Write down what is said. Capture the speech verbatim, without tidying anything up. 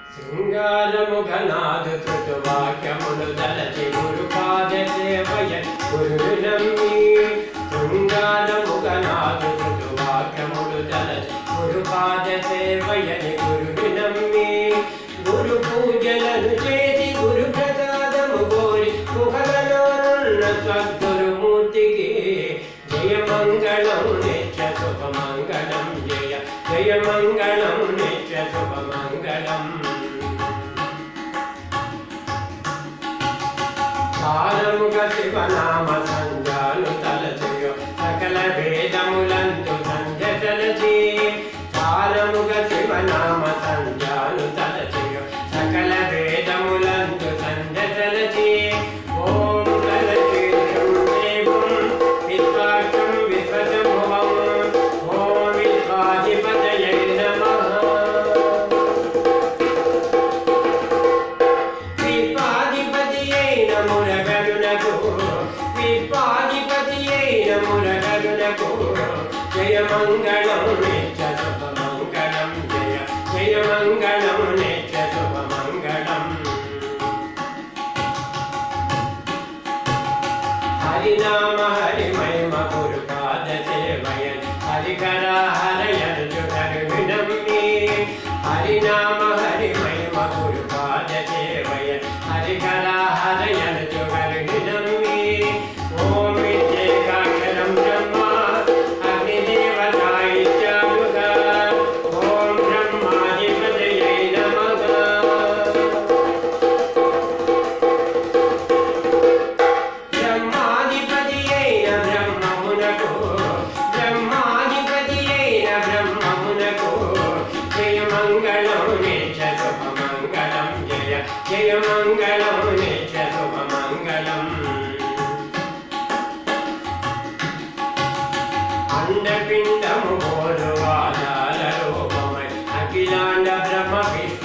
శృంగారముఘనాదు కృతువాక్యములు దళచి గురుపాద సేవయ గురువినమ్మి శృంగారముఘనాదు కృతువాక్యములు దళచి గురుపాద సేవయని గురువినమ్మి గురు పూజలను చేసి గురు ప్రసాదము కోరి గుహలలోనున్న సద్గురుమూర్తికి జయ మంగళం నిత్య శుభమంగళం జయ జయ మంగళం నిత్య శుభమంగళం సారముగ శివనామ సంజాలు తలచియో సకల వేదములందు సంధ్య తలచి సారముగ శివనామ సంజాలు తలచియో సకల వేదములందు సంధ్య తలచి ఓం తలచి దేవం విశ్వాక్షం విశ్వశంభువం ఓం విశ్వాధిపతయే నమః జయ మంగళం నిత్య శుభమంగళం జయ జయ మంగళం నిత్య శుభమంగళం హరినామ హరిమహిమ గురుపాద సేవయన్ హరికర హరయర్జు హరివినమ్మి హరినామ హరిమహిమ గురుపాద సేవయన్ హరికర హరయర్జు హరివినమ్మి ఓం విద్యేకాక్షరం బ్రహ్మ జయ మంగళం నిత్య శుభమంగళం అండపిండము బోధు ఆధార రూపమై అఖిలాండ బ్రహ్మ విష్ణు